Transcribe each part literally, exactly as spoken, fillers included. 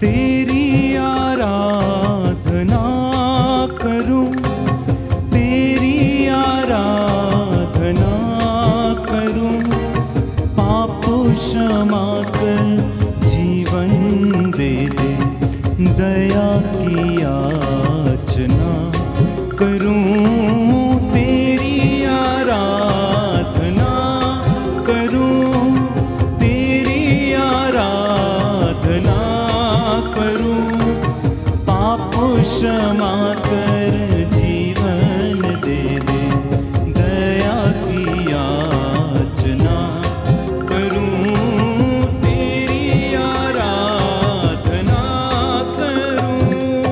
तेरी आराधना करूं, तेरी आराधना करूं, पाप क्षमा कर जीवन दे दे, दया की याचना करूं, तेरी आराधना करूं, तेरी आराधना करूं, पाप क्षमा कर जीवन दे दे, दया की याचना करूं, तेरी आराधना करूं।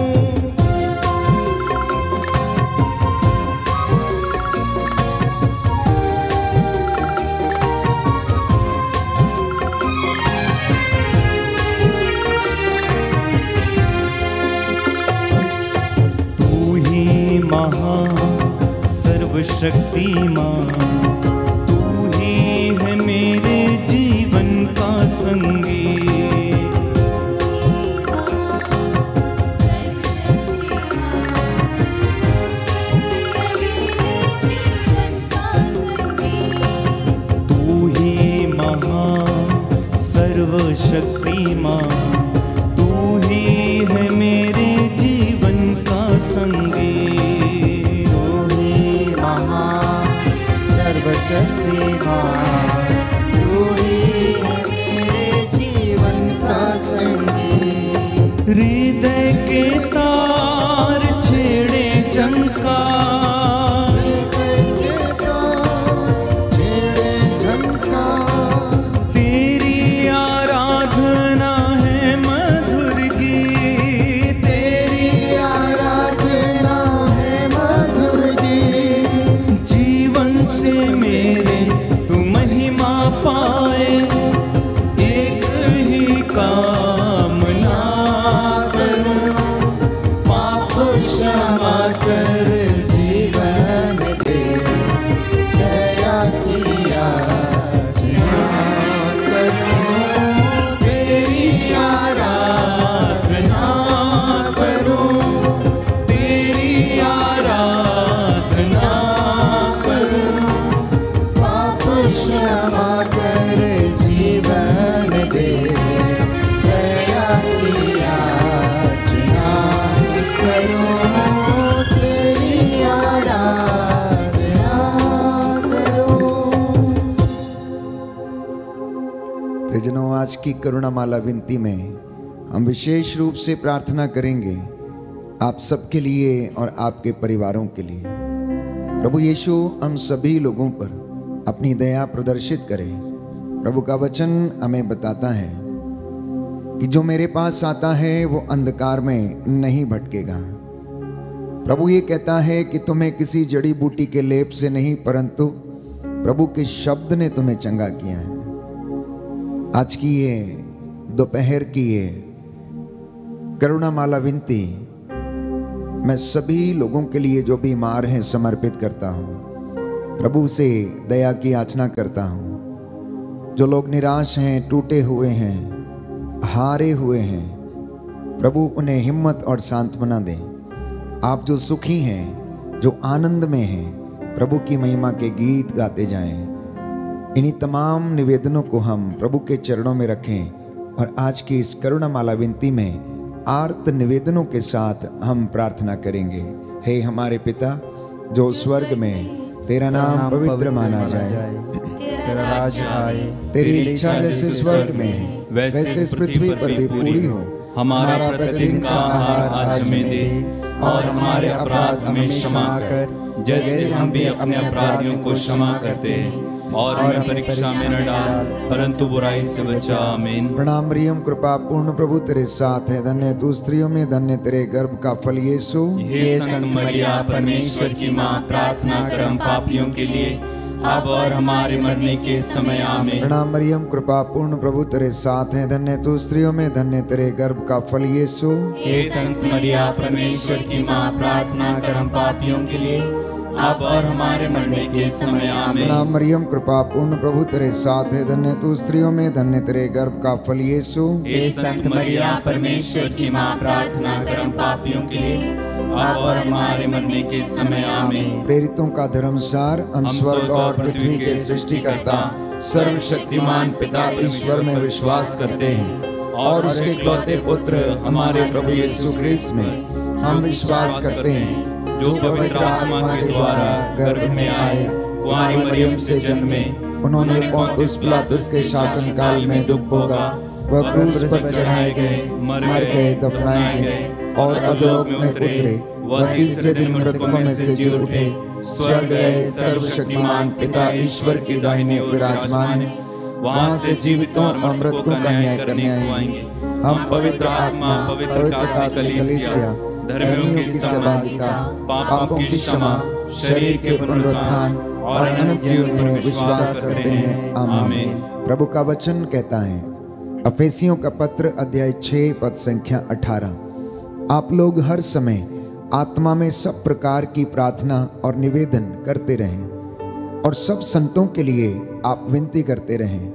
महा सर्वशक्तिमान, तू ही है मेरे जीवन का संगी। तू ही महा सर्वशक्तिमान, तू ही है मेरे जीवन का संगी। सर्वशक्तिमान, तू ही है मेरे जीवन का संगी। हृदय के तार छेड़े झंकार, हृदय के तार छेड़े झंकार, तेरी आराधना है मधुर गीत, तेरी आराधना है मधुर गीत। जीवन से मेरे तू महिमा पाए, एक ही कामना करूं, पाप क्षमा कर जीवन दे, दया की याचना करूं, तेरी आराधना करूं, तेरी आराधना करूं, पाप क्षमा कर जीवन दे, दया की याचना करूं, तेरी आराधना करूं। प्रियजनों, आज की करुणामाला विनती में हम विशेष रूप से प्रार्थना करेंगे आप सबके लिए और आपके परिवारों के लिए। प्रभु यीशु हम सभी लोगों पर अपनी दया प्रदर्शित करे। प्रभु का वचन हमें बताता है कि जो मेरे पास आता है वो अंधकार में नहीं भटकेगा। प्रभु ये कहता है कि तुम्हें किसी जड़ी बूटी के लेप से नहीं, परंतु प्रभु के शब्द ने तुम्हें चंगा किया है। आज की ये दोपहर की ये करुणामाला विनती मैं सभी लोगों के लिए जो बीमार हैं समर्पित करता हूँ। प्रभु से दया की याचना करता हूँ। जो लोग निराश हैं, टूटे हुए हैं, हारे हुए हैं, प्रभु उन्हें हिम्मत और सांत्वना दें। आप जो सुखी हैं, जो आनंद में हैं, प्रभु की महिमा के गीत गाते जाएं। इन्हीं तमाम निवेदनों को हम प्रभु के चरणों में रखें और आज की इस करुणामाला विनती में आर्त निवेदनों के साथ हम प्रार्थना करेंगे। हे हमारे पिता जो स्वर्ग में, तेरा नाम पवित्र माना जाए, तेरा राज आए, तेरी इच्छा जैसे स्वर्ग में वैसे इस पृथ्वी पर भी पूरी हो। हमारा प्रतिदिन का आहार आज हमें दे, और हमारे अपराध हमें क्षमा कर, जैसे हम भी अपने अपराधियों को क्षमा करते हैं, और हमें परीक्षा में न डाल, परंतु बुराई से बचा। आमीन। प्रणाम मरियम, कृपा पूर्ण प्रभु तेरे साथ है, धन्य तू स्त्रियों में, धन्य तेरे गर्भ का फल यीशु। हे संत मरिया परमेश्वर की माँ, प्रार्थना कर हम पापियों के लिए, अब और हमारे मरने के समय। आमीन। प्रणाम मरियम, कृपा पूर्ण प्रभु तेरे साथ है, धन्य तू स्त्रियों में, धन्य तेरे गर्भ का फल यीशु। हे संत मरिया परमेश्वर की माँ, प्रार्थना कर हम पापियों के लिए, अब और हमारे मरने के समय आमीन। ना मरियम कृपा पूर्ण प्रभु तेरे साथ है, धन्य तू स्त्रियों में, धन्य तेरे गर्भ का फल यीशु। हे संत मरिया परमेश्वर की माँ, प्रार्थना कर हम पापियों के लिए अब और हमारे मरने के समय आमीन। प्रेरितों का धर्मसार, हम स्वर्ग और पृथ्वी के सृष्टिकर्ता सर्वशक्तिमान पिता ईश्वर में विश्वास करते हैं और उसके इकलौते पुत्र हमारे प्रभु यीशु क्रिस्त में हम विश्वास करते हैं, जो पवित्र आत्मा के द्वारा गर्भ में आए, कुंवारी मरियम से जन्मे, उन्होंने पोंतुस पिलातुस के शासन काल में दुख भोगा, वह क्रूस पर चढ़ाए गए, मर गए, दफनाए गए और अधोलोक में उतरे, वह तीसरे दिन मृतकों में से जी उठे, स्वर्ग गए, सर्वशक्तिमान पिता ईश्वर की दाहिने विराजमान है, वहां से जीवितों और मृतकों का न्याय करने आएंगे। हम पवित्र आत्मा, पवित्र काथलिक कलीसिया, धर्मियों की सहभागिता, पापों की क्षमा, शरीर के पुनरुत्थान और अनंत जीवन में विश्वास करते हैं। आमीन। प्रभु का वचन कहता है, अफेसियों का पत्र अध्याय छह पद संख्या अठारह, आप लोग हर समय आत्मा में सब प्रकार की प्रार्थना और निवेदन करते रहें और सब संतों के लिए आप विनती करते रहें,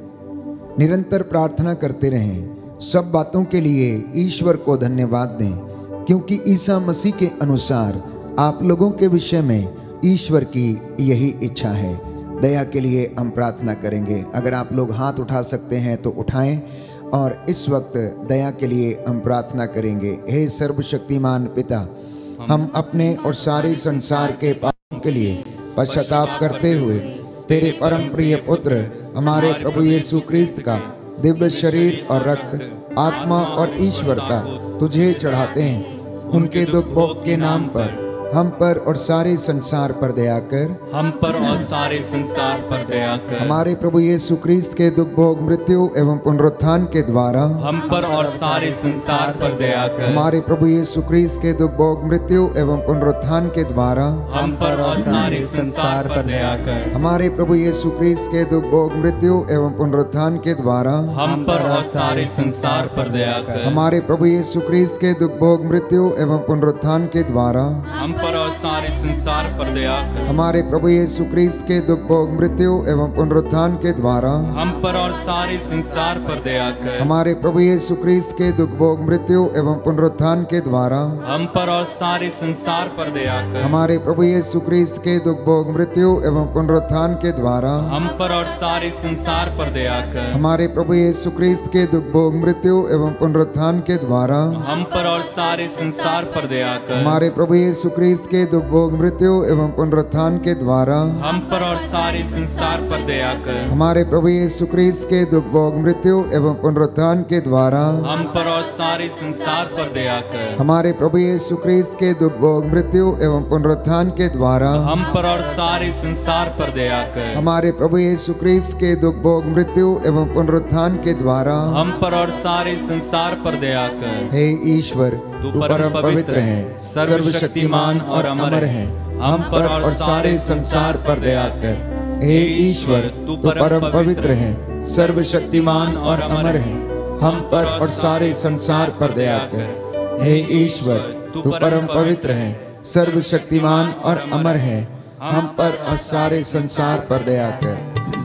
निरंतर प्रार्थना करते रहें। सब बातों के लिए ईश्वर को धन्यवाद दें, क्योंकि ईसा मसीह के अनुसार आप लोगों के विषय में ईश्वर की यही इच्छा है। दया के लिए हम प्रार्थना करेंगे। अगर आप लोग हाथ उठा सकते हैं तो उठाएं और इस वक्त दया के लिए हम प्रार्थना करेंगे। हे सर्वशक्तिमान पिता, हम अपने और सारे संसार के पापों के लिए पश्चाताप करते हुए तेरे परम प्रिय पुत्र हमारे प्रभु यीशु क्रिस्त का दिव्य शरीर और रक्त, आत्मा और ईश्वरता तुझे चढ़ाते हैं। उनके दुख भोग के नाम पर हम पर और सारे संसार पर दया कर, हम पर और सारे संसार पर दया कर। हमारे प्रभु यीशु क्रिस्त के दुख भोग मृत्यु एवं पुनरुत्थान के द्वारा हम पर और सारे संसार पर दया कर। हमारे प्रभु यीशु क्रिस्त के दुख भोग मृत्यु एवं पुनरुत्थान के द्वारा हम पर और सारे संसार पर दया कर। हमारे प्रभु यीशु क्रिस्त के दुख भोग मृत्यु एवं पुनरुत्थान के द्वारा हम पर और सारे संसार पर दया कर। हमारे प्रभु यीशु क्रिस्त के दुख भोग मृत्यु एवं पुनरुत्थान के द्वारा हम पर और सारे संसार पर दया कर। हमारे प्रभु यीशु क्रिस्त के दुख भोग मृत्यु एवं पुनरुत्थान के द्वारा हम पर और सारे संसार पर दया कर। हमारे प्रभु यीशु क्रिस्त के दुख भोग मृत्यु एवं पुनरुत्थान के द्वारा हम पर और सारे संसार पर दया कर। हमारे प्रभु यीशु क्रिस्त के दुख भोग मृत्यु एवं पुनरुत्थान के द्वारा हम पर और सारे संसार पर दया कर। हमारे प्रभु यीशु क्रिस्त के दुख भोग मृत्यु एवं पुनरुत्थान के द्वारा हम पर और सारे संसार पर दया कर। हमारे प्रभु यीशु क्रिस्त के दुख भोग मृत्यु एवं पुनरुत्थान के द्वारा हम पर और सारे संसार पर दया कर। हमारे प्रभु यीशु क्रिस्त के दुख भोग मृत्यु एवं पुनरुत्थान के द्वारा हम पर और सारे संसार पर दया कर। हमारे प्रभु यीशु क्रिस्त के दुख भोग मृत्यु एवं पुनरुत्थान के द्वारा हम पर और सारे संसार पर दया कर। हमारे प्रभु यीशु क्रिस्त के दुख भोग मृत्यु एवं पुनरुत्थान के द्वारा हम पर और सारे संसार पर दया कर। हे ईश्वर, तू परम पवित्र है, सर्वशक्तिमान और अमर है, हम पर और सारे संसार पर दया कर। हे ईश्वर, तू परम पवित्र है, सर्वशक्तिमान और अमर है, हम पर और सारे संसार पर दया कर। हे ईश्वर, तू परम पवित्र है, सर्वशक्तिमान और अमर है, हम पर और सारे संसार पर दया कर।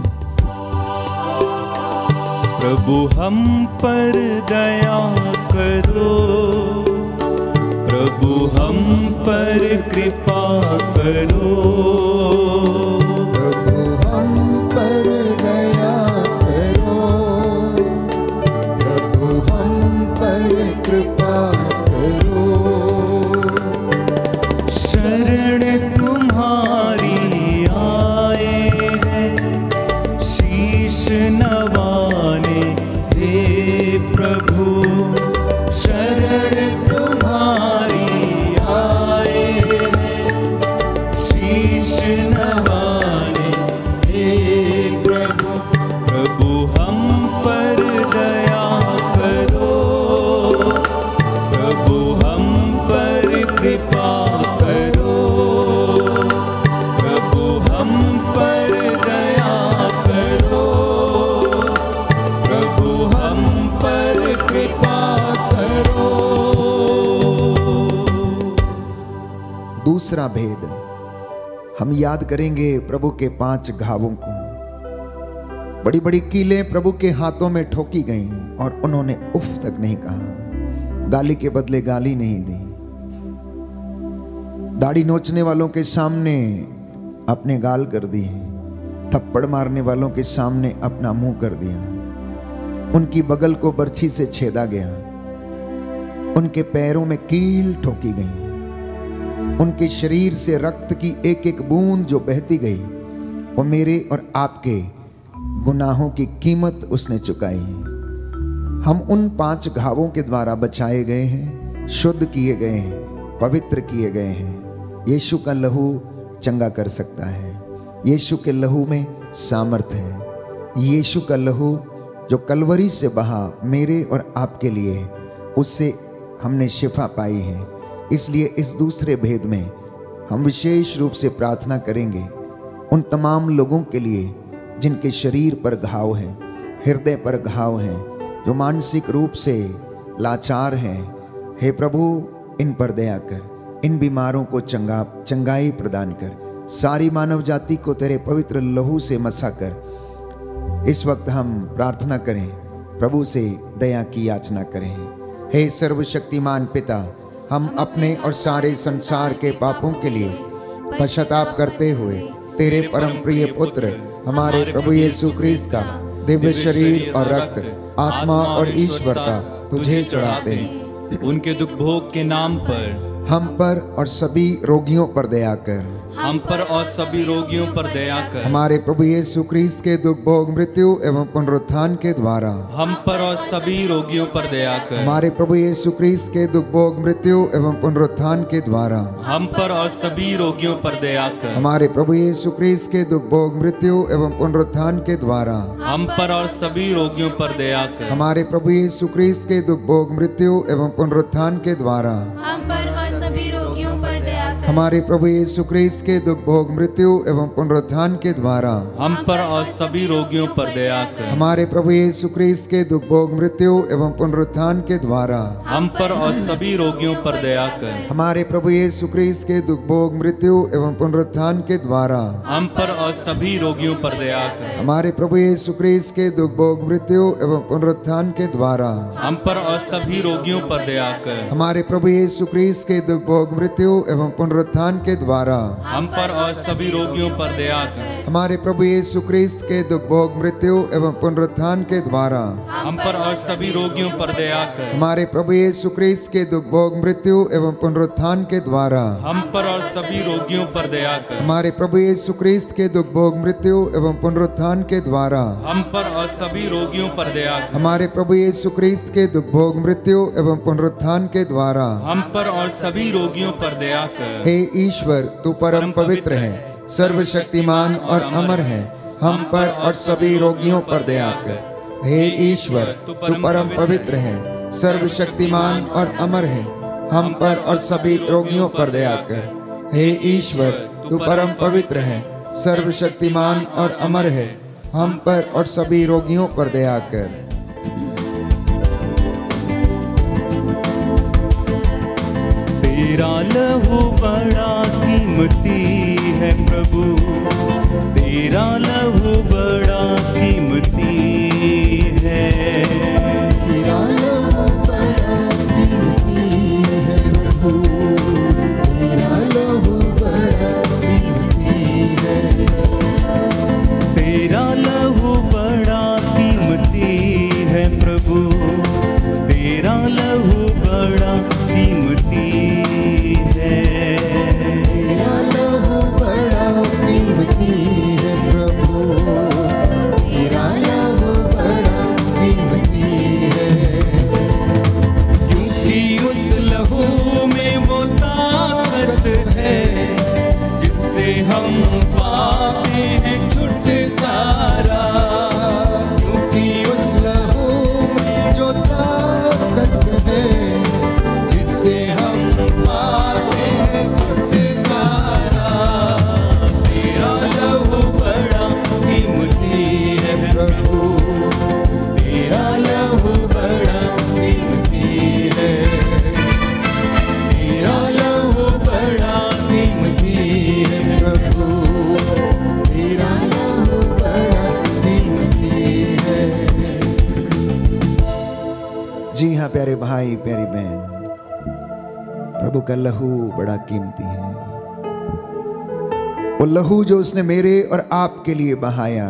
प्रभु हम पर दया करो, प्रभु हम पर कृपा करो, प्रभु हम पर दया करो, प्रभु हम पर कृपा करो। शरण तुम्हारी आए हैं, शीश नवाने दे प्रभु। शरण तुम्हारी आए हैं, शीश नवाने दे प्रभु। प्रभु हम पर दया करो, प्रभु हम पर कृपा करो, प्रभु हम पर दया करो, प्रभु हम पर कृपा करो। दूसरा भेद, हम याद करेंगे प्रभु के पांच घावों को। बड़ी बड़ी कीलें प्रभु के हाथों में ठोकी गईं और उन्होंने उफ तक नहीं कहा, गाली के बदले गाली नहीं दी। दाढ़ी नोचने वालों के सामने अपने गाल कर दिए, थप्पड़ मारने वालों के सामने अपना मुंह कर दिया। उनकी बगल को बर्छी से छेदा गया, उनके पैरों में कील ठोकी गई, उनके शरीर से रक्त की एक एक बूंद जो बहती गई वो मेरे और आपके गुनाहों की कीमत उसने चुकाई है। हम उन पांच घावों के द्वारा बचाए गए हैं, शुद्ध किए गए हैं, पवित्र किए गए हैं। यीशु का लहू चंगा कर सकता है। यीशु के लहू में सामर्थ है। यीशु का लहू जो कलवरी से बहा मेरे और आपके लिए, उससे हमने शिफा पाई है। इसलिए इस दूसरे भेद में हम विशेष रूप से प्रार्थना करेंगे उन तमाम लोगों के लिए जिनके शरीर पर घाव हैं, हृदय पर घाव हैं, जो मानसिक रूप से लाचार हैं। हे प्रभु, इन पर दया कर, इन बीमारों को चंगा चंगाई प्रदान कर, सारी मानव जाति को तेरे पवित्र लहू से मसा कर। इस वक्त हम प्रार्थना करें, प्रभु से दया की याचना करें। हे सर्वशक्तिमान पिता, हम अपने और सारे संसार के पापों के लिए पश्चाताप करते हुए तेरे परम प्रिय पुत्र हमारे प्रभु यीशु क्रिस्त का दिव्य शरीर और रक्त, आत्मा और ईश्वर का तुझे चढ़ाते हैं। उनके दुख भोग के नाम पर हम पर और सभी रोगियों पर दया कर। हम पर और सभी रोगियों पर दया कर। हमारे प्रभु यीशु क्रिस्त के दुख भोग, मृत्यु एवं पुनरुत्थान के द्वारा हम पर और सभी रोगियों पर दया कर। हमारे प्रभु यीशु क्रिस्त के दुख भोग, मृत्यु एवं पुनरुत्थान के द्वारा हम पर और सभी रोगियों पर दया कर। हमारे प्रभु यीशु क्रिस्त के दुख भोग, मृत्यु एवं पुनरुत्थान के द्वारा हम पर और सभी रोगियों पर दया कर। हमारे प्रभु यीशु क्रिस्त के दुख भोग, मृत्यु एवं पुनरुत्थान के द्वारा हम पर और सभी रोगियों पर दया कर। हमारे प्रभु यीशु क्रिस्त के दुख भोग, मृत्यु एवं पुनरुत्थान के द्वारा हम पर और सभी रोगियों पर दया कर। हमारे प्रभु यीशु क्रिस्त के दुख भोग, मृत्यु एवं पुनरुत्थान के द्वारा हम पर और सभी रोगियों पर दया कर। हमारे प्रभु यीशु क्रिस्त के दुख भोग, मृत्यु एवं पुनरुत्थान के द्वारा हम पर और सभी रोगियों पर दया कर। हमारे प्रभु यीशु क्रिस्त के दुख भोग, मृत्यु एवं पुनरुत्थान के द्वारा हम पर और सभी रोगियों पर दया कर। हमारे प्रभु यीशु क्रिस्त के दुख भोग, मृत्यु एवं पुनरुत्थान के द्वारा हम पर और सभी रोगियों पर दया कर। हमारे प्रभु यीशु क्रिस्त के दुख भोग, मृत्यु एवं पुनरुत्थान के द्वारा हम पर और सभी रोगियों पर दया कर। हमारे प्रभु यीशु क्रिस्त के दुख भोग, मृत्यु एवं पुनरुत्थान के द्वारा हम पर और सभी रोगियों पर दया कर। हमारे प्रभु यीशु क्रिस्त के दुख भोग, मृत्यु एवं पुनरुत्थान के द्वारा हम पर और सभी रोगियों पर दया कर। हमारे प्रभु यीशु क्रिस्त के दुख भोग, मृत्यु एवं पुनरुत्थान के द्वारा हम पर और सभी रोगियों पर दया कर। हे ईश्वर, तू परम पवित्र है, सर्वशक्तिमान और अमर है, हम पर और सभी रोगियों पर दया कर। हे ईश्वर, तू परम पवित्र है, सर्वशक्तिमान और अमर है, हम पर और सभी रोगियों पर दया कर। हे ईश्वर, तू परम पवित्र है, सर्वशक्तिमान और अमर है, हम पर और सभी रोगियों पर दया कर। तेरा लहू बड़ा कीमती है प्रभु, तेरा लहू बड़ा कीमती है। तेरा लहू बड़ा कीमती है प्रभु, तेरा लहू बड़ा कीमती है। तेरा लहू बड़ा कीमती है प्रभु, तेरा लहू बड़ा कीमती है। तेरा लहू बड़ा कीमती है प्रभु, तेरा लहू बड़ा कीमती है। क्योंकि उस लहू में वो ताकत है जिससे हम पाते हैं छुटकारा। क्योंकि उस लहू में जो ताकत है जिससे हम पाते हैं छुटकारा। तेरा लहू बड़ा कीमती है प्रभु, तेरा लहू बड़ा कीमती है। तेरा लहू बड़ा कीमती है प्रभु, हाँ प्यारे भाई प्यारी बहन, प्रभु का लहू बड़ा कीमती है। वो लहू जो उसने मेरे और आपके लिए बहाया,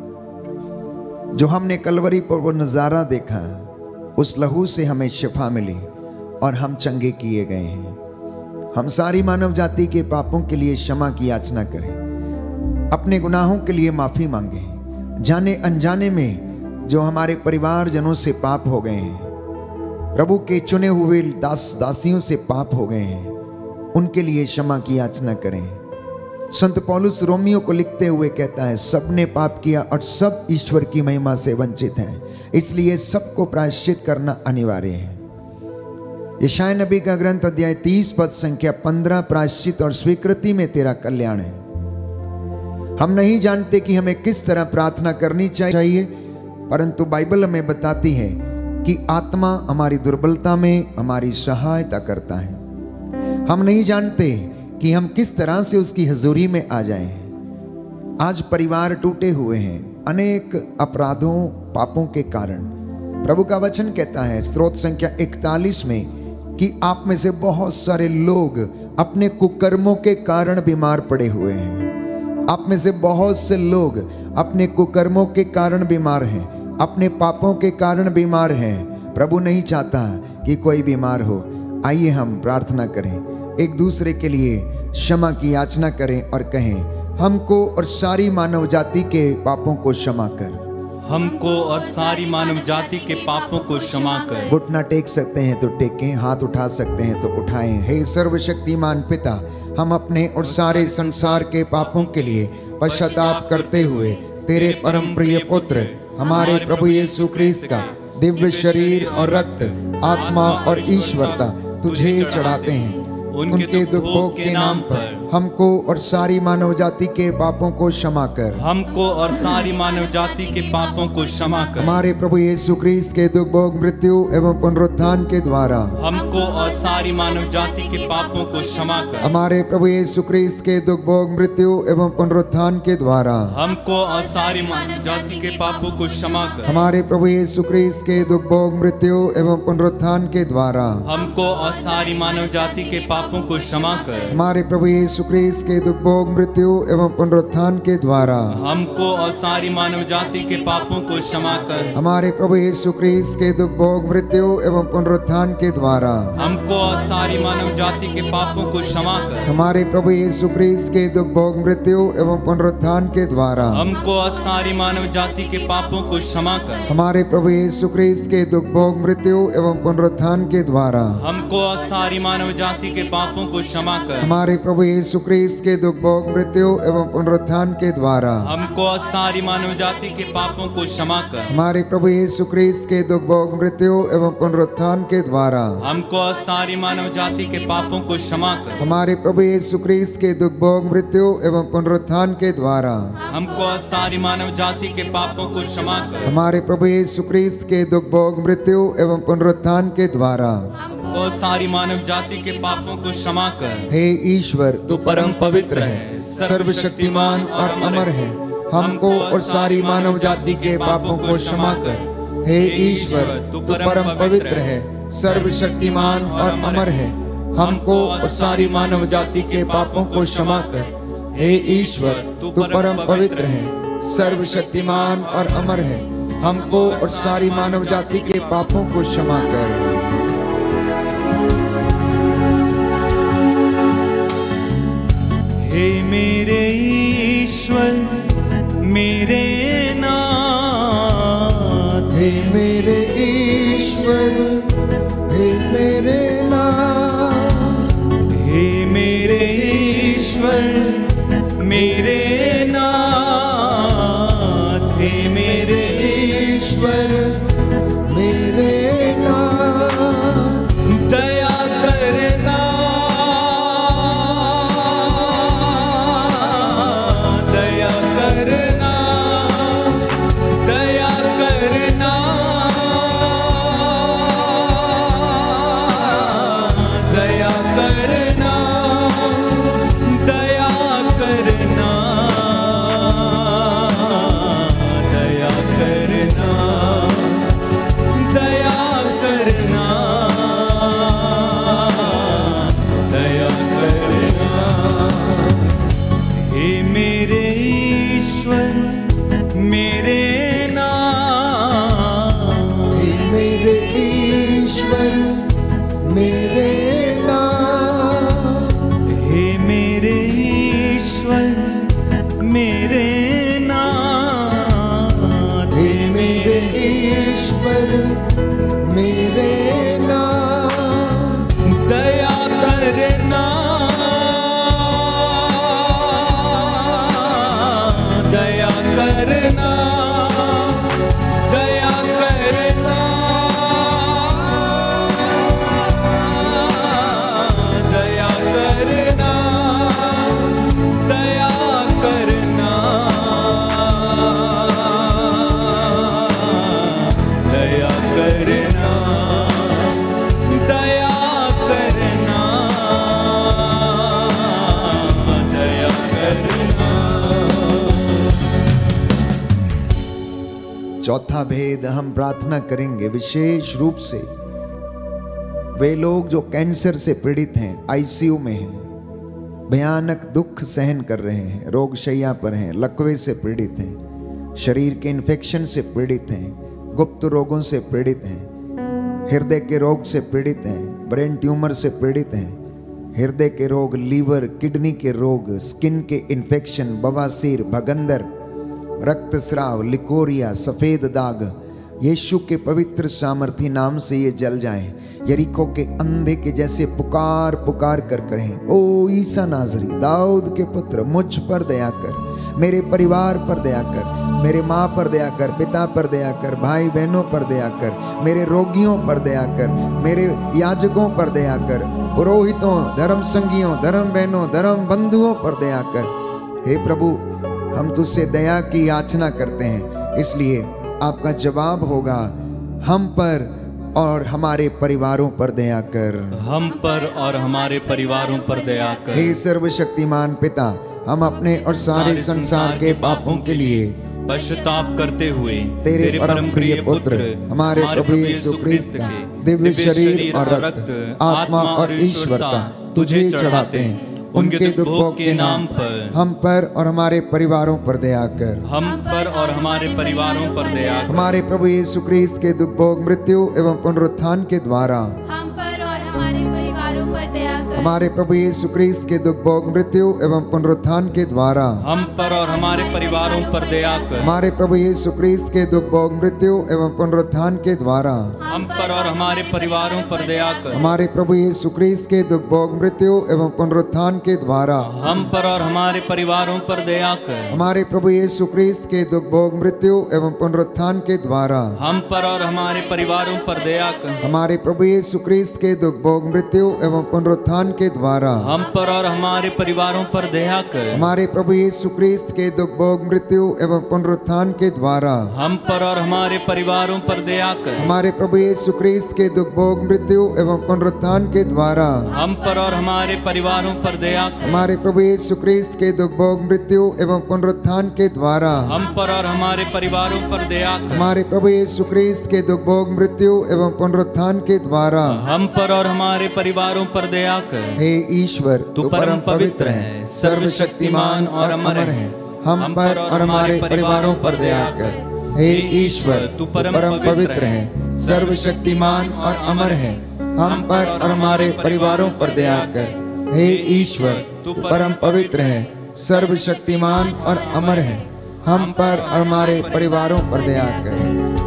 जो हमने कलवरी पर वो नज़ारा देखा, उस लहू से हमें शिफा मिली और हम चंगे किए गए हैं। हम सारी मानव जाति के पापों के लिए क्षमा की याचना करें, अपने गुनाहों के लिए माफ़ी मांगें। जाने अनजाने में जो हमारे परिवारजनों से पाप हो गए हैं, प्रभु के चुने हुए दास दासियों से पाप हो गए हैं, उनके लिए क्षमा की याचना करें। संत पौलुस रोमियो को लिखते हुए कहता है, सबने पाप किया और सब ईश्वर की महिमा से वंचित हैं, इसलिए सबको प्रायश्चित करना अनिवार्य है। यशायाह नबी का ग्रंथ अध्याय तीस पद संख्या पंद्रह, प्रायश्चित और स्वीकृति में तेरा कल्याण है। हम नहीं जानते कि हमें किस तरह प्रार्थना करनी चाहिए, परंतु बाइबल हमें बताती है कि आत्मा हमारी दुर्बलता में हमारी सहायता करता है। हम नहीं जानते कि हम किस तरह से उसकी हजूरी में आ जाएं। आज परिवार टूटे हुए हैं अनेक अपराधों पापों के कारण। प्रभु का वचन कहता है स्रोत संख्या इकतालीस में कि आप में से बहुत सारे लोग अपने कुकर्मों के कारण बीमार पड़े हुए हैं। आप में से बहुत से लोग अपने कुकर्मों के कारण बीमार हैं, अपने पापों के कारण बीमार हैं। प्रभु नहीं चाहता कि कोई बीमार हो। आइए हम प्रार्थना करें, एक दूसरे के लिए क्षमा की याचना करें और कहें, हमको और सारी मानव जाति के पापों को क्षमा कर। हमको और सारी मानव जाति के पापों को क्षमा कर। घुटना टेक सकते हैं तो टेकें, हाथ उठा सकते हैं तो उठाएं। हे सर्वशक्तिमान पिता, हम अपने और सारे संसार के पापों के लिए पश्चाताप करते हुए तेरे परम प्रिय पुत्र हमारे प्रभु यीशु ख्रीस्त का दिव्य शरीर और रक्त, आत्मा और ईश्वरता तुझे चढ़ाते हैं। उनके दुख भोग के नाम पर हमको और सारी मानव जाति के पापों को क्षमा कर। हमको और सारी मानव जाति के पापों को क्षमा कर। हमारे प्रभु यीशु ख्रीस्त के दुख भोग मृत्यु एवं पुनरुत्थान के द्वारा हमको और सारी मानव जाति के पापों को क्षमा कर। हमारे प्रभु यीशु ख्रीस्त के दुख भोग मृत्यु एवं पुनरुत्थान के द्वारा हमको और सारी मानव जाति के पापों को क्षमा कर। हमारे प्रभु यीशु ख्रीस्त के दुख भोग मृत्यु एवं पुनरुत्थान के द्वारा हमको और सारी मानव जाति के पापों को क्षमा कर। हमारे प्रभु यीशु ख्रीस्त के दुख भोग मृत्यु एवं पुनरुत्थान के द्वारा हमको और सारी मानव जाति के पापों को क्षमा कर। हमारे प्रभु यीशु ख्रीस्त के दुख भोग मृत्यु एवं पुनरुत्थान के द्वारा हमको और सारी मानव जाति के पापों को क्षमा कर। हमारे प्रभु यीशु ख्रीस्त के दुख भोग मृत्यु एवं पुनरुत्थान के द्वारा हमको और सारी मानव जाति के पापों को क्षमा कर। हमारे प्रभु यीशु ख्रीस्त के दुख भोग मृत्यु एवं पुनरुत्थान के द्वारा हमको और सारी मानव जाति के पापों को क्षमा कर। हमारे प्रभु यीशु ख्रीस्त के दुख भोग मृत्यु एवं पुनरुत्थान के द्वारा हमको और सारी मानव जाति के पापों को क्षमा कर। हमारे प्रभु यीशु ख्रीस्त के दुख भोग मृत्यु एवं पुनरुत्थान के द्वारा हमको और सारी मानव जाति के पापों को क्षमा कर। हमारे प्रभु यीशु ख्रीस्त के दुख भोग मृत्यु एवं पुनरुत्थान के द्वारा हमको और सारी मानव जाति के पापों को क्षमा कर। हमारे प्रभु यीशु ख्रीस्त के दुख भोग मृत्यु एवं पुनरुत्थान के द्वारा और सारी मानव जाति के पापों को क्षमा कर। हे ईश्वर, तू परम पवित्र है, सर्वशक्तिमान और अमर है। हमको और सारी मानव जाति के पापों को क्षमा कर। हे ईश्वर, तू परम पवित्र है, सर्वशक्तिमान और अमर है। हमको और सारी मानव जाति के पापों को क्षमा कर। हे ईश्वर, तू परम पवित्र है, सर्वशक्तिमान और अमर है। हमको और सारी मानव जाति के पापों को क्षमा कर। हे मेरे ईश्वर मेरे नाथ, हे मेरे ईश्वर, हे मेरे नाथ, हे मेरे ईश्वर मेरे नाथ, हे मेरे ईश्वर मेरे नाथ, दया करना, दया करना, दया करना, दया करना, दया करना, मेरे नाथ, हे मेरे ईश्वर मेरे नाथ, हे मेरे ईश्वर मेरे नाथ, हे मेरे ईश्वर मेरे नाथ, दया करना, दया करना, दया करना, दया करना, दया करना, दया करना, दया करना, दया करना। चौथा भेद हम प्रार्थना करेंगे विशेष रूप से वे लोग जो कैंसर से पीड़ित हैं, आईसीयू में हैं, भयानक दुख सहन कर रहे हैं, रोग शैया पर हैं, लकवे से पीड़ित हैं, शरीर के इन्फेक्शन से पीड़ित हैं, गुप्त रोगों से पीड़ित हैं, हृदय के रोग से पीड़ित हैं, ब्रेन ट्यूमर से पीड़ित हैं, हृदय के रोग, लीवर, किडनी के रोग, स्किन के इन्फेक्शन, बवासीर, भगंदर, रक्तस्राव, लिकोरिया, सफेद दाग, यीशु के पवित्र सामर्थी नाम से ये जल जाएं। यरीको के अंधे के जैसे पुकार पुकार कर करें, ओ ईसा नाजरी, दाऊद के पुत्र, मुझ पर दया कर, मेरे परिवार पर दया कर, मेरे माँ पर दया कर, पिता पर दया कर, भाई बहनों पर दया कर, मेरे रोगियों पर दया कर, मेरे याजकों पर दया कर, पुरोहितों, धर्म संगियों, धर्म बहनों, धर्म बंधुओं पर दया कर। हे प्रभु, हम तुझसे दया की याचना करते हैं, इसलिए आपका जवाब होगा, हम पर और हमारे परिवारों पर दया कर, हम पर और हमारे परिवारों पर दया कर। हे सर्वशक्तिमान पिता, हम अपने और सारे संसार के पापों के लिए पश्चाताप करते हुए तेरे परम प्रिय पुत्र हमारे प्रभु यीशु क्रिस्त का दिव्य शरीर और रक्त, आत्मा और ईश्वरता तुझे चढ़ाते हैं। उनके दुखभोग के नाम पर हम पर और हमारे परिवारों पर दया कर, हम पर और हमारे परिवारों पर दया कर। हमारे प्रभु यीशु क्रिस्त के दुखभोग, मृत्यु एवं पुनरुत्थान के द्वारा हम पर और हमारे परिवारों पर दया कर। हमारे प्रभु यीशु क्रिस्त के दुखभोग, मृत्यु एवं पुनरुत्थान के द्वारा हम पर और हमारे परिवारों पर दया कर। हमारे प्रभु यीशु क्रिस्त के दुखभोग, मृत्यु एवं पुनरुत्थान के द्वारा हम पर और हमारे परिवारों पर दया कर। हमारे प्रभु यीशु क्रिस्त के दुखभोग, मृत्यु एवं पुनरुत्थान के द्वारा हम पर और हमारे परिवारों पर दया कर। हमारे प्रभु यीशु क्रिस्त के दुखभोग, मृत्यु एवं पुनरुत्थान के द्वारा हम पर और हमारे परिवारों पर दया कर। हमारे प्रभु यीशु क्रिस्त के दुखभोग, मृत्यु एवं पुनरुत्थान के द्वारा हम पर और हमारे परिवारों पर दया कर। हमारे प्रभु यीशु क्रिस्त के दुखभोग, मृत्यु एवं पुनरुत्थान के द्वारा हम पर और हमारे परिवारों पर दया कर। हमारे प्रभु यीशु क्रिस्त के दुखभोग, मृत्यु एवं पुनरुत्थान के द्वारा हम पर और हमारे परिवारों पर दया कर। हमारे प्रभु यीशु क्रिस्त के दुखभोग, मृत्यु एवं पुनरुत्थान के द्वारा हम पर और हमारे परिवारों पर दया कर। हमारे प्रभु यीशु क्रिस्त के दुखभोग, मृत्यु एवं पुनरुत्थान के द्वारा हम पर और हमारे परिवारों पर दया कर। हे ईश्वर, तू परम पवित्र है, सर्वशक्तिमान और अमर है। हम पर और हमारे परिवारों पर दया कर। हे ईश्वर, तू परम पवित्र है, सर्वशक्तिमान और अमर है। हम पर और हमारे परिवारों पर दया कर। हे ईश्वर, तू परम पवित्र है, सर्वशक्तिमान और अमर है। हम पर और हमारे परिवारों पर दया कर।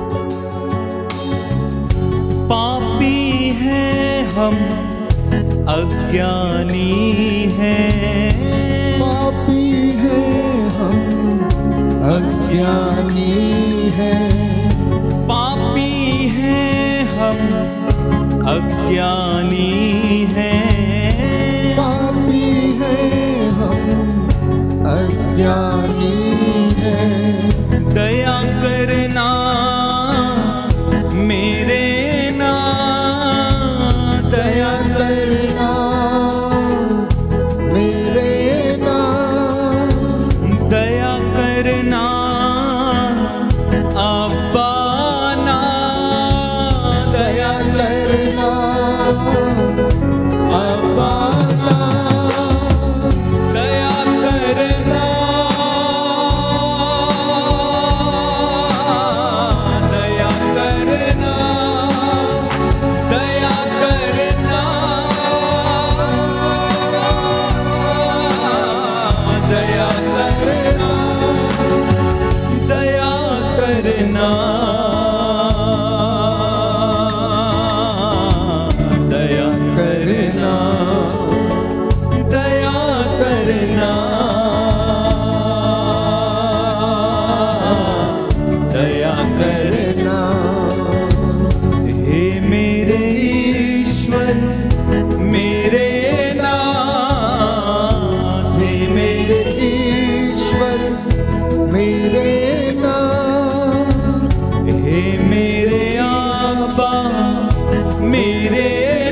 पापी हैं हम, अज्ञानी हैं, पापी हैं हम, अज्ञानी हैं, पापी हैं हम, अज्ञानी हैं, पापी हैं हम, अज्ञानी हैं। दया करना मेरे ना, दया करना मेरे नाम, दया करना अब्बा ना, दया करना अब्बा ना, दया करना मेरे नाथ, हे मेरे आबा मेरे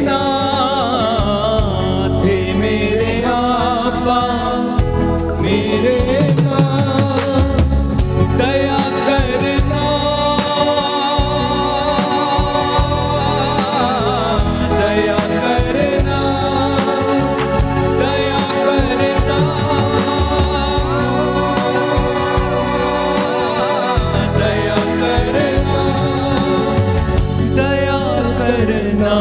नाथ, हे मेरे आबा मेरे नाथ, दया करना, दया करना, दया करना, दया करना, दया करना,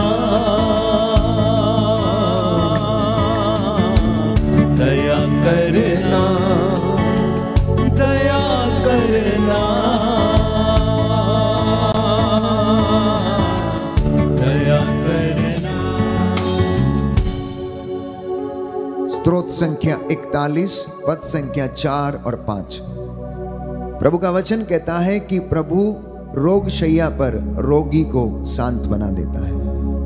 दया करना, दया करना, दया करना। स्तोत्र संख्या इकतालीस, पद संख्या चार और पांच। प्रभु का वचन कहता है कि प्रभु रोग शैया पर रोगी को शांत बना देता है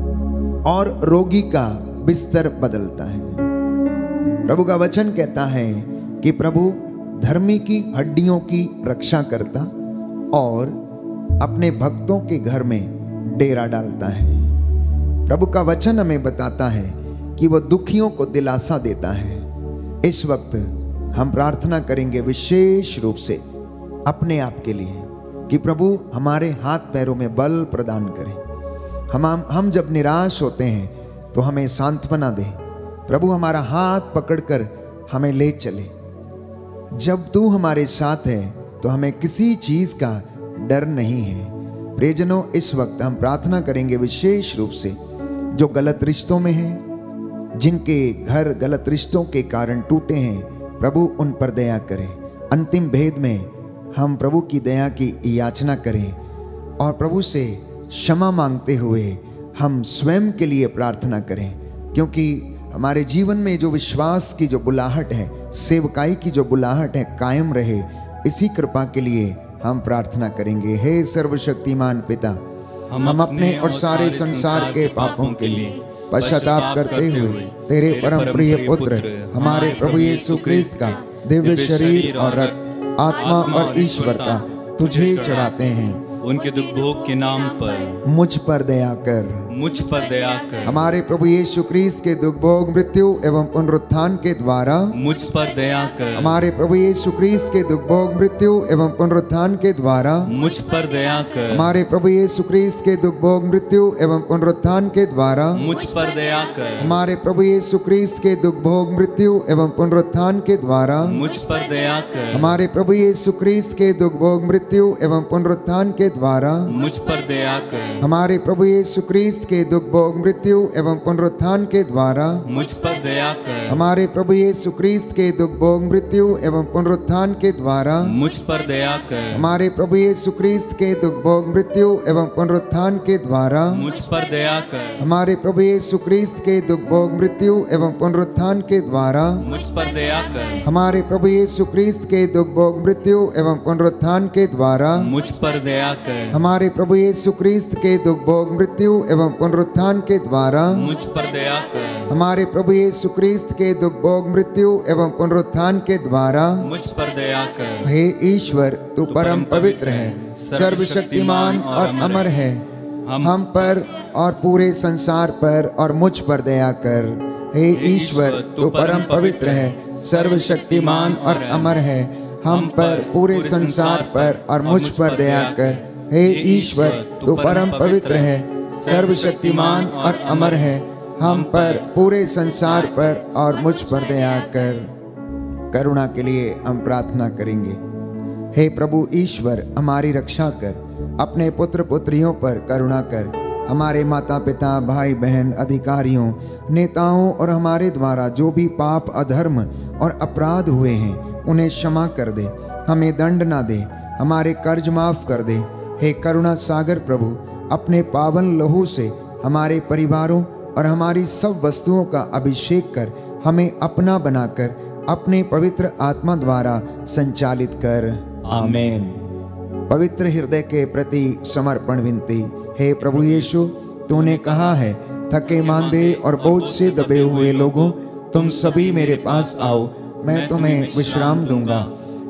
और रोगी का बिस्तर बदलता है। प्रभु का वचन कहता है कि प्रभु धर्मी की हड्डियों की रक्षा करता और अपने भक्तों के घर में डेरा डालता है। प्रभु का वचन हमें बताता है कि वह दुखियों को दिलासा देता है। इस वक्त हम प्रार्थना करेंगे विशेष रूप से अपने आप के लिए कि प्रभु हमारे हाथ पैरों में बल प्रदान करें। हम हम जब निराश होते हैं तो हमें सांत्वना दें। प्रभु हमारा हाथ पकड़कर हमें ले चले। जब तू हमारे साथ है तो हमें किसी चीज का डर नहीं है। प्रियजनों, इस वक्त हम प्रार्थना करेंगे विशेष रूप से जो गलत रिश्तों में हैं, जिनके घर गलत रिश्तों के कारण टूटे हैं, प्रभु उन पर दया करें। अंतिम भेद में हम प्रभु की दया की याचना करें और प्रभु से क्षमा मांगते हुए हम स्वयं के लिए प्रार्थना करें, क्योंकि हमारे जीवन में जो विश्वास की जो बुलाहट है, सेवकाई की जो बुलाहट है, कायम रहे। इसी कृपा के लिए हम प्रार्थना करेंगे। हे सर्वशक्तिमान पिता, हम अपने और सारे संसार के पापों के लिए पश्चाताप करते हुए तेरे परम प्रिय पुत्र हमारे प्रभु यीशु क्रिस्त का दिव्य शरीर और रक्त, आत्मा और ईश्वरता तुझे चढ़ाते हैं। उनके दुख भोग के नाम पर मुझ पर दया कर, मुझ पर दया कर। हमारे प्रभु यीशु क्रिस्त के दुख भोग, मृत्यु एवं पुनरुत्थान के द्वारा मुझ पर दया कर। हमारे प्रभु यीशु क्रिस्त के दुख भोग, मृत्यु एवं पुनरुत्थान के द्वारा मुझ पर दया कर। हमारे प्रभु यीशु क्रिस्त के दुख भोग, मृत्यु एवं पुनरुत्थान के द्वारा मुझ पर दया कर। हमारे प्रभु यीशु क्रिस्त के दुख भोग, मृत्यु एवं पुनरुत्थान के द्वारा मुझ पर दया कर। हमारे प्रभु यीशु क्रिस्त के दुख भोग, मृत्यु एवं पुनरुत्थान के द्वारा मुझ पर दया कर। हमारे प्रभु यीशु क्रिस्त के दुख भोग, मृत्यु एवं पुनरुत्थान के द्वारा मुझ पर दया कर। हमारे प्रभु यीशु क्रिस्त के दुख भोग, मृत्यु एवं पुनरुत्थान के द्वारा मुझ पर दया कर। हमारे प्रभु यीशु क्रिस्त के दुख भोग, मृत्यु एवं पुनरुत्थान के द्वारा मुझ पर दया कर। हमारे प्रभु यीशु क्रिस्त के दुख भोग, मृत्यु एवं पुनरुत्थान के द्वारा मुझ पर दया कर। हमारे प्रभु यीशु क्रिस्त के दुख भोग, मृत्यु एवं पुनरुत्थान के द्वारा मुझ पर दया कर। हमारे प्रभु यीशु क्रिस्त के दुख भोग, मृत्यु एवं पुनरुत्थान के द्वारा मुझ पर दया कर। हमारे प्रभु यीशु क्रिस्त के दुख भोग, मृत्यु एवं पुनरुत्थान के द्वारा मुझ पर दया कर। हे ईश्वर, तू परम पवित्र है, सर्वशक्तिमान और अमर है। हम पर और पूरे संसार पर और मुझ पर दया कर। हे ईश्वर, तू परम पवित्र है, सर्वशक्तिमान और अमर है। हम पर पूरे संसार पर और मुझ पर दया कर। हे ईश्वर, तू परम पवित्र है, सर्वशक्तिमान और अमर है। हम पर पूरे संसार पर और मुझ पर दया कर। करुणा के लिए हम प्रार्थना करेंगे। हे प्रभु ईश्वर, हमारी रक्षा कर। अपने पुत्र पुत्रियों पर करुणा कर। हमारे माता पिता, भाई बहन, अधिकारियों, नेताओं और हमारे द्वारा जो भी पाप, अधर्म और अपराध हुए हैं उन्हें क्षमा कर दे। हमें दंड ना दे, हमारे कर्ज माफ कर दे। हे करुणा सागर प्रभु, अपने पावन लहू से हमारे परिवारों और हमारी सब वस्तुओं का अभिषेक कर हमें अपना बनाकर अपने पवित्र आत्मा द्वारा संचालित कर। आमीन। पवित्र हृदय के प्रति समर्पण विनती। हे प्रभु यीशु, तूने कहा है, थके मांदे और बोझ से दबे हुए लोगों, तुम सभी मेरे पास आओ, मैं तुम्हें विश्राम दूंगा।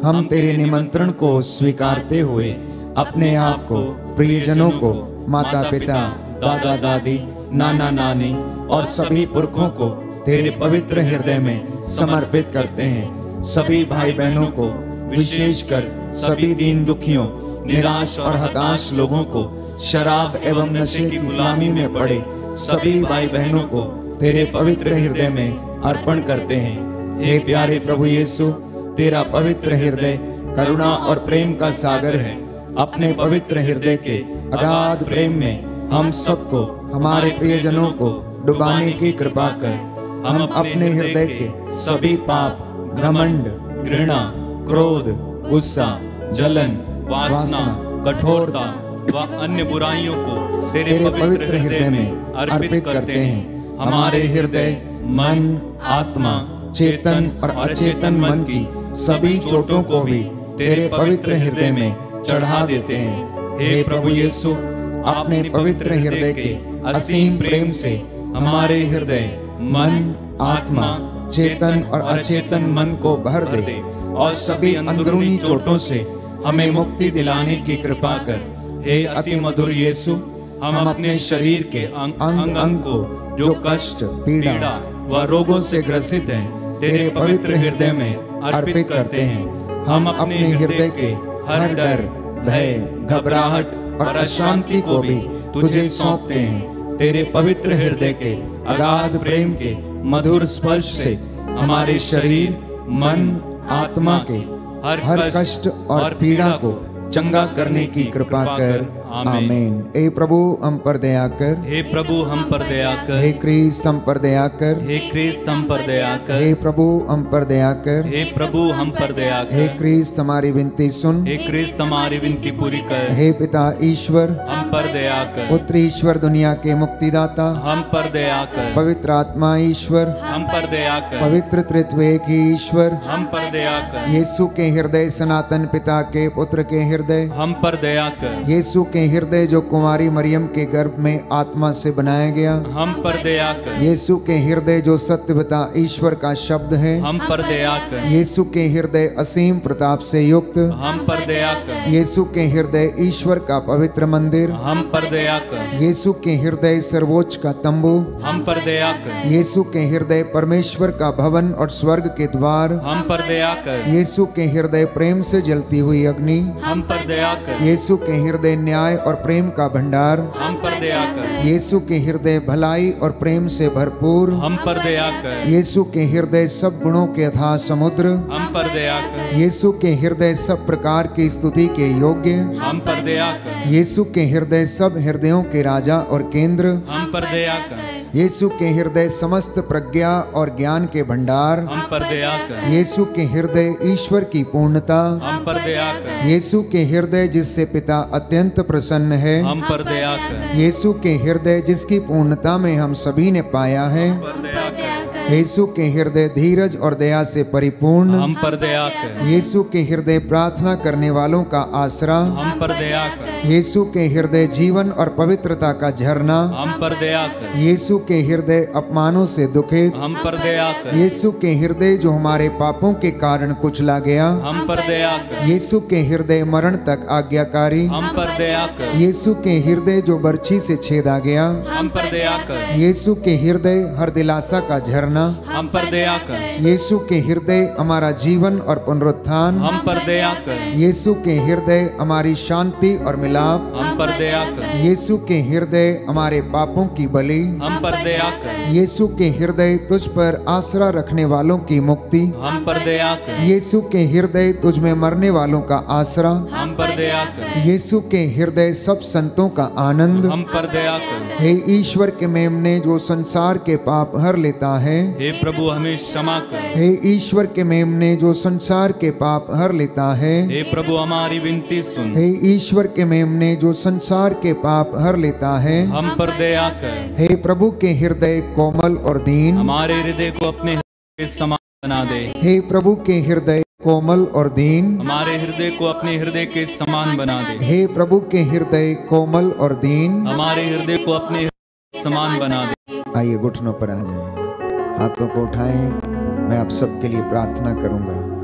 हम तेरे निमंत्रण को स्वीकारते हुए अपने आप को, प्रियजनों को, माता पिता, दादा दादी, नाना नानी और सभी पुरखों को तेरे पवित्र हृदय में समर्पित करते हैं। सभी भाई बहनों को, विशेषकर सभी दीन दुखियों, निराश और हताश लोगों को, शराब एवं नशे की गुलामी में पड़े सभी भाई बहनों को तेरे पवित्र हृदय में अर्पण करते हैं। हे प्यारे प्रभु यीशु, तेरा पवित्र हृदय करुणा और प्रेम का सागर है। अपने पवित्र हृदय के अगाध प्रेम में हम सबको, हमारे प्रियजनों को डुबाने की कृपा कर। हम अपने हृदय के सभी पाप, घमंड, घृणा, क्रोध, गुस्सा, जलन, वासना, कठोरता व अन्य बुराइयों को तेरे पवित्र हृदय में अर्पित करते हैं। हमारे हृदय, मन, आत्मा, चेतन और अचेतन मन की सभी चोटों को भी तेरे पवित्र हृदय में चढ़ा देते हैं। हे प्रभु यीशु, अपने पवित्र हृदय के असीम प्रेम से हमारे हृदय, मन, आत्मा, चेतन और अचेतन मन को भर दे और सभी अंदरूनी चोटों से हमें मुक्ति दिलाने की कृपा कर। हे अति मधुर यीशु, हम अपने शरीर के अंग अंग, अंग को जो कष्ट, पीड़ा व रोगों से ग्रसित हैं, तेरे पवित्र हृदय में अर्पित करते हैं। हम अपने हृदय के हर डर, भय, घबराहट और अशांति को भी तुझे सौंपते हैं। तेरे पवित्र हृदय के अगाध प्रेम के मधुर स्पर्श से हमारे शरीर, मन, आत्मा के हर कष्ट और पीड़ा को चंगा करने की कृपा कर। आमीन। हे प्रभु हम पर दया कर। हे प्रभु हम पर दया कर। हे क्रिस्त हम पर दया कर। हे क्रिस्त हम पर दया कर। हे प्रभु हम पर दया कर। हे प्रभु हम पर दया कर। हे क्रिस्त हमारी विनती सुन। हे क्रिस्त हमारी विनती पूरी कर। हे पिता ईश्वर हम पर दया कर। पुत्र ईश्वर दुनिया के मुक्तिदाता हम पर दया कर। पवित्र आत्मा ईश्वर हम पर दया कर। पवित्र त्रित्व एक ही ईश्वर हम पर दया कर। यीशु के हृदय, सनातन पिता के पुत्र के हृदय हम पर दया कर। यीशु के हृदय जो कुमारी मरियम के गर्भ में आत्मा से बनाया गया हम पर दया कर। यीशु के हृदय जो सत्य पिता ईश्वर का शब्द है हम पर दया कर। यीशु के हृदय असीम प्रताप से युक्त हम पर दया कर। यीशु के हृदय ईश्वर का पवित्र मंदिर हम पर दया कर। यीशु के हृदय सर्वोच्च का तंबू हम पर दया कर। यीशु के हृदय परमेश्वर का भवन और स्वर्ग के द्वार हम पर दया कर। यीशु के हृदय प्रेम से जलती हुई अग्नि हम पर दया कर। यीशु के हृदय न्याय और प्रेम का भंडार हम पर दया कर। यीशु के हृदय भलाई और प्रेम से भरपूर हम पर दया कर। यीशु के हृदय सब गुणों के अथाह समुद्र हम पर दया कर। यीशु के हृदय सब प्रकार की स्तुति के योग्य हम पर दया कर। यीशु के हृदय सब हृदयों के राजा और केंद्र हम पर दया कर। यीशु के हृदय समस्त प्रज्ञा और ज्ञान के भंडार हम पर दया कर। यीशु के हृदय ईश्वर की पूर्णता हम पर दया कर। यीशु के हृदय जिससे पिता अत्यंत प्रसन्न है हम पर दया कर। यीशु के हृदय जिसकी पूर्णता में हम सभी ने पाया है पर दया कर। यीशु के हृदय धीरज और दया से परिपूर्ण हम पर दया कर। यीशु के हृदय प्रार्थना करने वालों का आसरा हम पर दया कर। यीशु के हृदय जीवन और पवित्रता का झरना हम पर दया कर। यीशु के हृदय अपमानों से दुखित हम पर दया कर। यीशु के हृदय जो हमारे पापों के कारण कुचला गया हम पर दया कर। यीशु के हृदय मरण तक आज्ञाकारी हम पर दया कर। यीशु के हृदय जो बर्छी से छेदा गया हम पर दया कर। यीशु के हृदय हर दिलासा का झरना हम पर दया कर। यीशु के हृदय हमारा जीवन और पुनरुत्थान हम पर दया कर। यीशु के हृदय हमारी शांति और मिलाप हम पर दया कर। यीशु के हृदय हमारे पापों की बलि हम पर दया कर। यीशु के हृदय तुझ पर आसरा रखने वालों की मुक्ति हम पर दया कर। यीशु के हृदय तुझ में मरने वालों का आसरा हम पर दया कर। यीशु के हृदय सब संतों का आनंद हम पर दया कर। हे ईश्वर के मेमने जो संसार के पाप हर लेता है हे प्रभु हमें क्षमा कर। हे ईश्वर के मेमने जो संसार के पाप हर लेता है हे प्रभु हमारी विनती सुन। हे ईश्वर के मेमने जो संसार के पाप हर लेता है हम पर दया कर। हे प्रभु के हृदय कोमल और दीन हमारे हृदय को अपने हृदय के समान बना दे। हे प्रभु के हृदय कोमल और दीन हमारे हृदय को अपने हृदय के समान बना दे। हे प्रभु के हृदय कोमल और दीन हमारे हृदय को अपने हृदय के समान बना दे। आइए घुटनों पर आ जाएं, हाथों को उठाएं। मैं आप सबके लिए प्रार्थना करूंगा।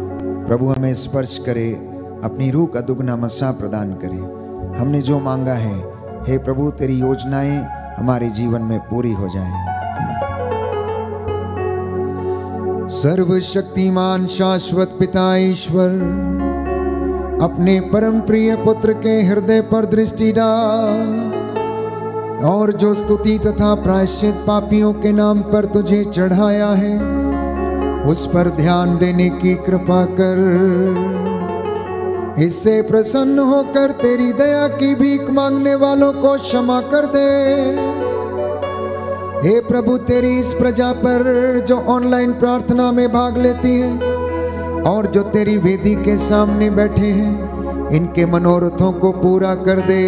प्रभु हमें स्पर्श करे, अपनी रूह का दुगना मसा प्रदान करे। हमने जो मांगा है, हे प्रभु तेरी योजनाएं हमारे जीवन में पूरी हो जाएं। सर्वशक्तिमान शाश्वत पिता ईश्वर, अपने परम प्रिय पुत्र के हृदय पर दृष्टि डाल और जो स्तुति तथा प्रायश्चित पापियों के नाम पर तुझे चढ़ाया है, उस पर ध्यान देने की कृपा कर। इससे प्रसन्न होकर तेरी दया की भीख मांगने वालों को क्षमा कर दे। हे प्रभु, तेरी इस प्रजा पर जो ऑनलाइन प्रार्थना में भाग लेती है और जो तेरी वेदी के सामने बैठे हैं, इनके मनोरथों को पूरा कर दे।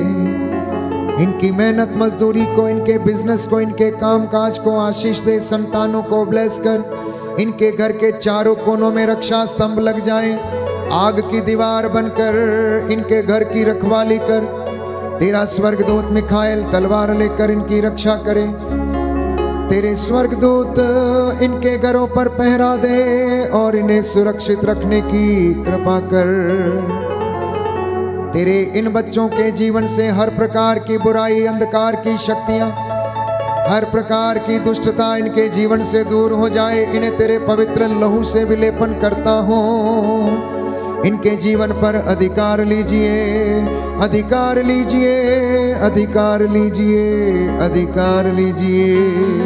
इनकी मेहनत मजदूरी को, इनके बिजनेस को, इनके काम काज को आशीष दे। संतानों को ब्लेस कर। इनके घर के चारों कोनों में रक्षा स्तंभ लग जाए, आग की दीवार बनकर इनके घर की रखवाली कर। तेरा स्वर्गदूत मिखाएल तलवार लेकर इनकी रक्षा करे। तेरे स्वर्गदूत इनके घरों पर पहरा दे और इन्हें सुरक्षित रखने की कृपा कर। तेरे इन बच्चों के जीवन से हर प्रकार की बुराई, अंधकार की शक्तियां, हर प्रकार की दुष्टता इनके जीवन से दूर हो जाए। इन्हें तेरे पवित्र लहू से विलेपन करता हूँ। इनके जीवन पर अधिकार लीजिए, अधिकार लीजिए, अधिकार लीजिए, अधिकार लीजिए।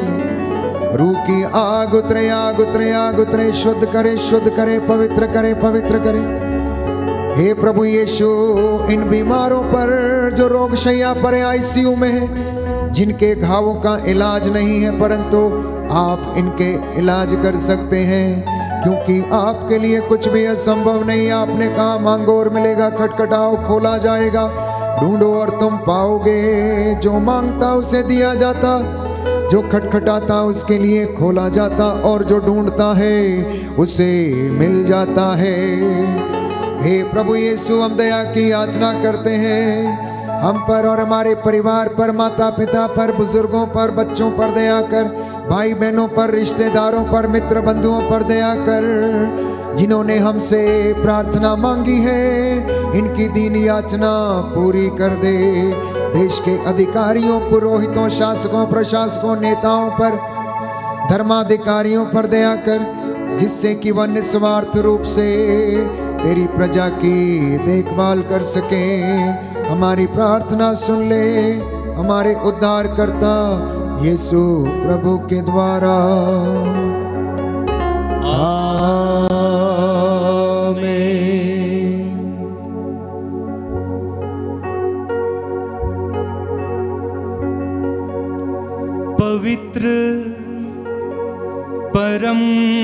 रूह की आग उतरे, आग उतरे, आग उतरे। शुद्ध करे, शुद्ध करे, पवित्र करे, पवित्र करे। हे प्रभु यीशु, इन बीमारों पर जो रोग शैया पर आईसीयू में है, जिनके घावों का इलाज नहीं है, परंतु आप इनके इलाज कर सकते हैं, क्योंकि आपके लिए कुछ भी असंभव नहीं। आपने कहा मांगो और मिलेगा, खटखटाओ खोला जाएगा, ढूंढो और तुम पाओगे। जो मांगता उसे दिया जाता, जो खटखटाता उसके लिए खोला जाता, और जो ढूंढता है उसे मिल जाता है। हे प्रभु यीशु, हम दया की याचना करते हैं। हम पर और हमारे परिवार पर, माता पिता पर, बुजुर्गों पर, बच्चों पर दया कर। भाई बहनों पर, रिश्तेदारों पर, मित्र बंधुओं पर दया कर। जिन्होंने हमसे प्रार्थना मांगी है, इनकी दीन याचना पूरी कर दे। देश के अधिकारियों, पुरोहितों, शासकों, प्रशासकों, नेताओं पर, धर्माधिकारियों पर दया कर, जिससे कि वह निस्वार्थ रूप से तेरी प्रजा की देखभाल कर सके। हमारी प्रार्थना सुन ले, हमारे उद्धारकर्ता यीशु प्रभु के द्वारा। आमीन। पवित्र परम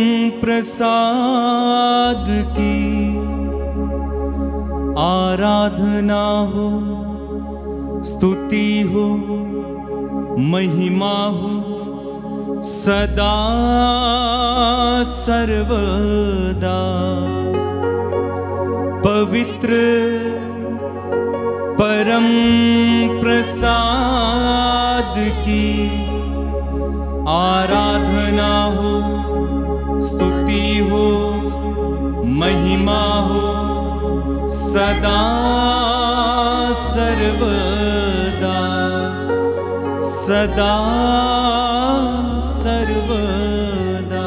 प्रसाद की आराधना हो, स्तुति हो, महिमा हो सदा सर्वदा। पवित्र परम प्रसाद की आराधना हो, स्तुति हो, महिमा हो सदा सर्वदा, सदा सर्वदा।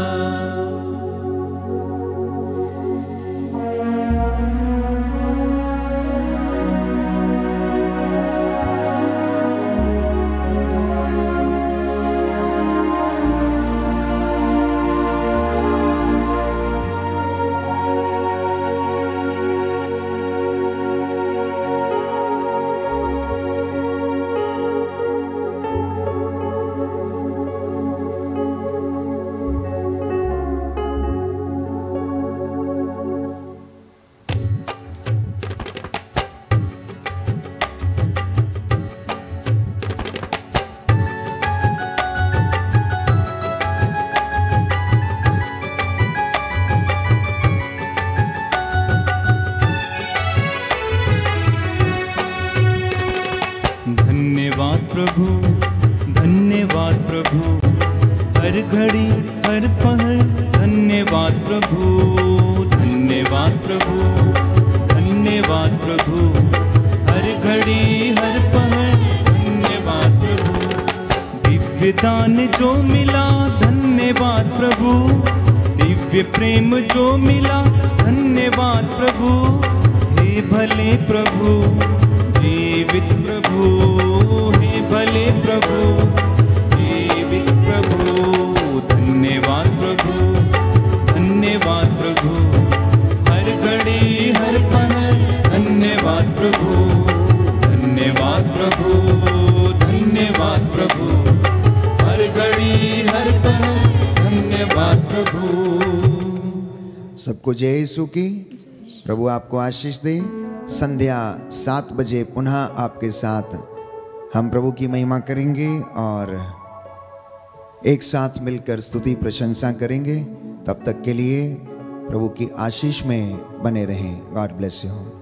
प्रभु धन्यवाद प्रभु, हर घड़ी हर पहर धन्यवाद प्रभु, धन्यवाद धन्यवाद प्रभु, हर घड़ी हर पल धन्यवाद प्रभु। दिव्य दान जो मिला धन्यवाद प्रभु, दिव्य प्रेम जो मिला धन्यवाद प्रभु। हे भले प्रभु जीवित प्रभु, हे भले प्रभु जीवित प्रभु। धन्यवाद प्रभु, धन्यवाद प्रभु, हर घड़ी हर पल धन्यवाद प्रभु, धन्यवाद प्रभु, धन्यवाद प्रभु, हर घड़ी हर पल धन्यवाद प्रभु। सबको जय यीशु की। प्रभु आपको आशीष दे। संध्या सात बजे पुनः आपके साथ हम प्रभु की महिमा करेंगे और एक साथ मिलकर स्तुति प्रशंसा करेंगे। तब तक के लिए प्रभु की आशीष में बने रहें। God bless you.